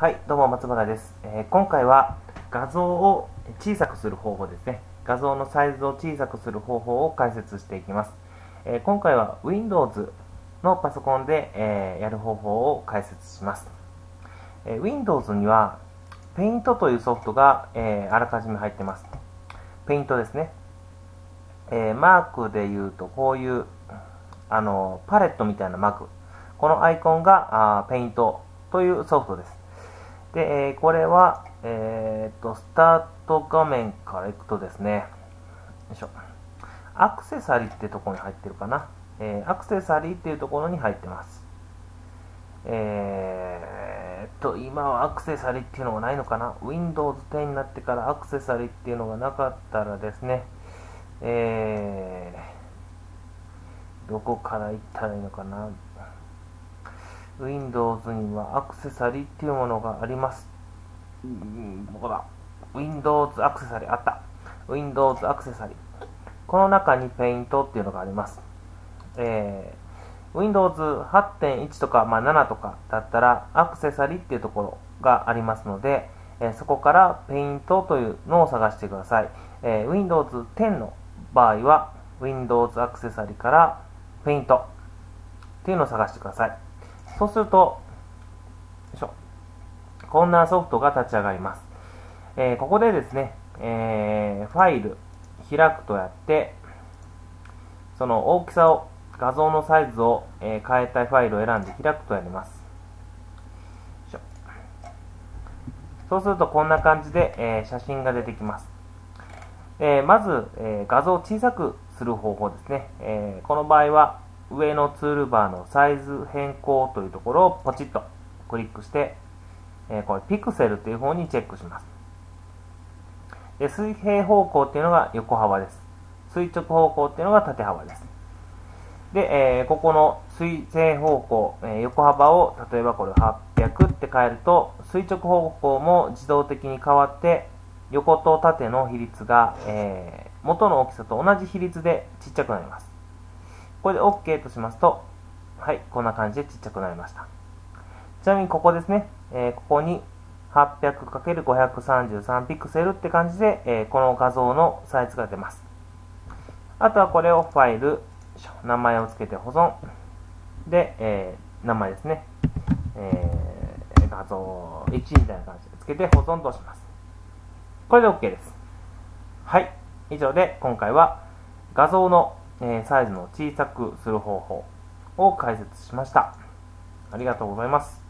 はい、どうも松原です。今回は画像を小さくする方法ですね。画像のサイズを小さくする方法を解説していきます。今回は Windows のパソコンで、やる方法を解説します。Windows には Paint というソフトが、あらかじめ入っています。Paint ですね。マークで言うとこういうパレットみたいなマーク。このアイコンがPaint というソフトです。で、これは、スタート画面からいくとですね、よいしょ、アクセサリーっていうところに入ってるかな。アクセサリーっていうところに入ってます。今はアクセサリーっていうのがないのかな。Windows 10になってからアクセサリーっていうのがなかったらですね、どこから行ったらいいのかな。Windows にはアクセサリーっていうものがあります。どこだ ?Windows アクセサリーあった。Windows アクセサリー。この中に Paint っていうのがあります。Windows 8.1 とか、7とかだったらアクセサリーっていうところがありますので、そこから Paint というのを探してください。Windows 10の場合は Windows アクセサリーから Paint っていうのを探してください。そうすると、よいしょ、こんなソフトが立ち上がります。ここでですね、ファイル、開くとやって、その大きさを、画像のサイズを、変えたいファイルを選んで開くとやります。よいしょ、そうするとこんな感じで、写真が出てきます。まず、画像を小さくする方法ですね。この場合は、上のツールバーのサイズ変更というところをポチッとクリックして、これピクセルという方にチェックします。で、水平方向っていうのが横幅です。垂直方向っていうのが縦幅です。で、ここの水平方向、横幅を例えばこれ800って変えると垂直方向も自動的に変わって横と縦の比率が、元の大きさと同じ比率でちっちゃくなります。これで OK としますと、はい、こんな感じでちっちゃくなりました。ちなみにここですね、ここに 800×533 ピクセルって感じで、この画像のサイズが出ます。あとはこれをファイル、名前をつけて保存。で、名前ですね、画像1みたいな感じでつけて保存とします。これで OK です。はい、以上で今回は画像のサイズの小さくする方法を解説しました。ありがとうございます。